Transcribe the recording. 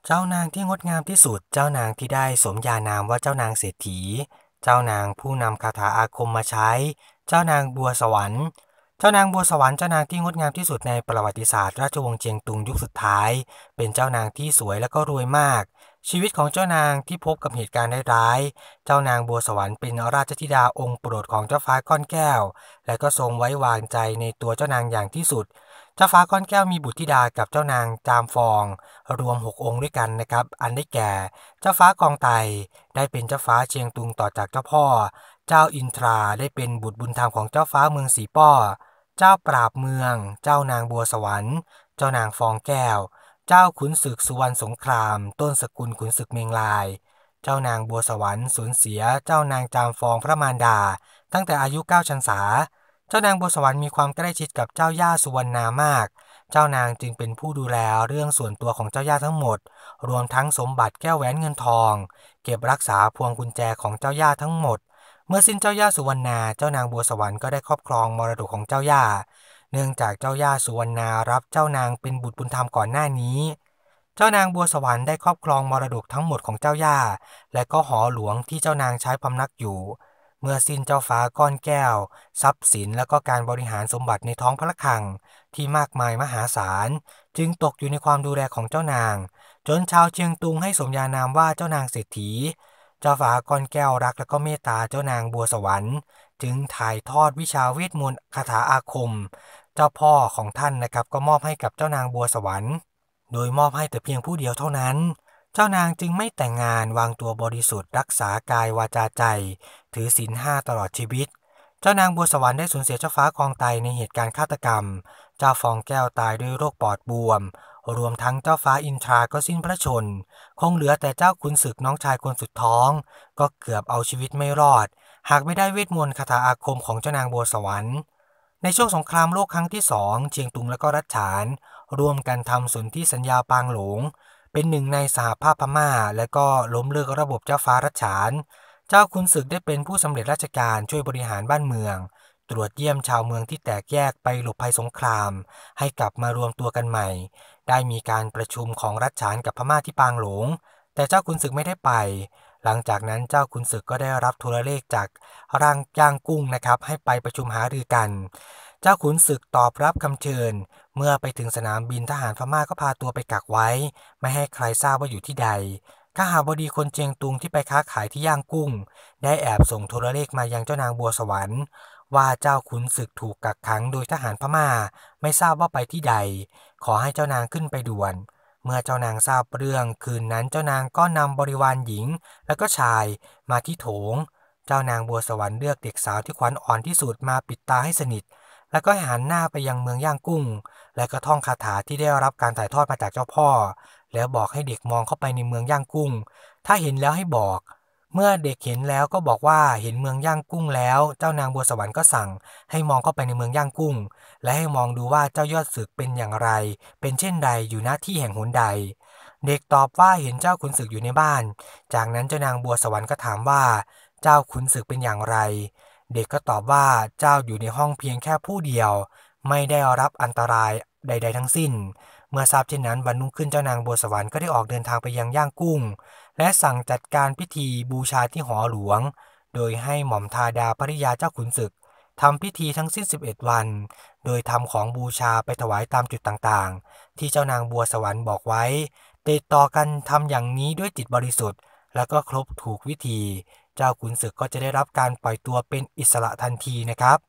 เจ้านางที่งดงามที่สุดเจ้านางที่ได้สมญานามว่าเจ้านางเศรษฐีเจ้านางผู้นำคาถาอาคมมาใช้เจ้านางบัวสวรรค์เจ้านางบัวสวรรค์เจ้านางที่งดงามที่สุดในประวัติศาสตร์ราชวงศ์เจียงตุงยุคสุดท้ายเป็นเจ้านางที่สวยและก็รวยมากชีวิตของเจ้านางที่พบกับเหตุการณ์ร้ายๆเจ้านางบัวสวรรค์เป็นราชธิดาองค์โปรดของเจ้าฟ้าก้อนแก้วและก็ทรงไว้วางใจในตัวเจ้านางอย่างที่สุดเจ้าฟ้าก้อนแก้วมีบุตรธิดากับเจ้านางจามฟองรวม6องค์ด้วยกันนะครับอันได้แก่เจ้าฟ้ากองไตได้เป็นเจ้าฟ้าเชียงตุงต่อจากเจ้าพ่อเจ้าอินทราได้เป็นบุตรบุญธรรมของเจ้าฟ้าเมืองสีป้อเจ้าปราบเมืองเจ้านางบัวสวรรค์เจ้านางฟองแก้วเจ้าขุนศึกสุวรรณสงครามต้นสกุลขุนศึกเมงลายเจ้านางบัวสวรรค์สูญเสียเจ้านางจามฟองพระมารดาตั้งแต่อายุ9 พรรษาเจ้านางบัวสวรรค์มีความใกล้ชิดกับเจ้าย่าสุวรรณามากเจ้านางจึงเป็นผู้ดูแลเรื่องส่วนตัวของเจ้าย่าทั้งหมดรวมทั้งสมบัติแก้วแหวนเงินทองเก็บรักษาพวงกุญแจของเจ้าย่าทั้งหมดเมื่อสิ้นเจ้าย่าสุวรรณาเจ้านางบัวสวรรค์ก็ได้ครอบครองมรดกของเจ้าย่าเนื่องจากเจ้าย่าสุวรรณารับเจ้านางเป็นบุตรบุญธรรมก่อนหน้านี้เจ้านางบัวสวรรค์ได้ครอบครองมรดกทั้งหมดของเจ้าย่าและก็หอหลวงที่เจ้านางใช้พำนักอยู่เมื่อสิ้นเจ้าฟ้าก้อนแก้วทรัพย์สินและก็การบริหารสมบัติในท้องพระคลังที่มากมายมหาศาลจึงตกอยู่ในความดูแลของเจ้านางจนชาวเชียงตุงให้สมญานามว่าเจ้านางเศรษฐีเจ้าฟ้าก้อนแก้วรักและก็เมตตาเจ้านางบัวสวรรค์จึงถ่ายทอดวิชาเวทมนต์คาถาอาคมเจ้าพ่อของท่านนะครับก็มอบให้กับเจ้านางบัวสวรรค์โดยมอบให้แต่เพียงผู้เดียวเท่านั้นเจ้านางจึงไม่แต่งงานวางตัวบริสุทธิ์รักษากายวาจาใจถือศีล5ตลอดชีวิตเจ้านางบัวสวรรค์ได้สูญเสียเจ้าฟ้ากองไตในเหตุการณ์ฆาตกรรมเจ้าฟองแก้วตายด้วยโรคปอดบวมรวมทั้งเจ้าฟ้าอินทราก็สิ้นพระชนม์คงเหลือแต่เจ้าขุนศึกน้องชายคนสุดท้องก็เกือบเอาชีวิตไม่รอดหากไม่ได้เวทมนต์คาถาอาคมของเจ้านางบัวสวรรค์ในช่วงสงครามโลกครั้งที่2เชียงตุงและก็รัชฉานร่วมกันทำสนธิสัญญาปางหลงเป็นหนึ่งในสหภาพพม่าและก็ล้มเลิกระบบเจ้าฟ้ารัชฉานเจ้าขุนศึกได้เป็นผู้สำเร็จราชการช่วยบริหารบ้านเมืองตรวจเยี่ยมชาวเมืองที่แตกแยกไปหลบภัยสงครามให้กลับมารวมตัวกันใหม่ได้มีการประชุมของรัชฉานกับพม่าที่ปางหลงแต่เจ้าขุนศึกไม่ได้ไปหลังจากนั้นเจ้าขุนศึกก็ได้รับโทรเลขจากร่างย่างกุ้งนะครับให้ไปประชุมหารือกันเจ้าขุนศึกตอบรับคำเชิญเมื่อไปถึงสนามบินทหารพม่าก็พาตัวไปกักไว้ไม่ให้ใครทราบว่าอยู่ที่ใดข้าหาบดีคนเจียงตุงที่ไปค้าขายที่ย่างกุ้งได้แอบส่งโทรเลขมายังเจ้านางบัวสวรรค์ว่าเจ้าขุนศึกถูกกักขังโดยทหารพม่าไม่ทราบว่าไปที่ใดขอให้เจ้านางขึ้นไปด่วนเมื่อเจ้านางทราบเรื่องคืนนั้นเจ้านางก็นำบริวารหญิงและก็ชายมาที่โถงเจ้านางบัวสวรรค์เลือกเด็กสาวที่ขวัญอ่อนที่สุดมาปิดตาให้สนิทแล้วก็หันหน้าไปยังเมืองย่างกุ้งและก็ท่องคาถาที่ได้รับการถ่ายทอดมาจากเจ้าพ่อแล้วบอกให้เด็กมองเข้าไปในเมืองย่างกุ้งถ้าเห็นแล้วให้บอกเมื่อเด็กเห็นแล้วก็บอกว่าเห็นเมืองย่างกุ้งแล้วเจ้านางบัวสวรรค์ก็สั่งให้มองเข้าไปในเมืองย่างกุ้งและให้มองดูว่าเจ้ายอดศึกเป็นอย่างไรเป็นเช่นใดอยู่ณที่แห่งหนใดเด็กตอบว่าเห็นเจ้าขุนศึกอยู่ในบ้านจากนั้นเจ้านางบัวสวรรค์ก็ถามว่าเจ้าขุนศึกเป็นอย่างไรเด็กก็ตอบว่าเจ้าอยู่ในห้องเพียงแค่ผู้เดียวไม่ได้รับอันตรายใดๆทั้งสิ้นเมื่อทราบเช่นนั้นวันรุ่งขึ้นเจ้านางบัวสวรรค์ก็ได้ออกเดินทางไปยังย่างกุ้งและสั่งจัดการพิธีบูชาที่หอหลวงโดยให้หม่อมทาดาภริยาเจ้าขุนศึกทำพิธีทั้งสิ้น11วันโดยทำของบูชาไปถวายตามจุดต่างๆที่เจ้านางบัวสวรรค์บอกไว้ติดต่อกันทำอย่างนี้ด้วยจิตบริสุทธิ์แล้วก็ครบถูกวิธีเจ้าขุนศึกก็จะได้รับการปล่อยตัวเป็นอิสระทันทีนะครับ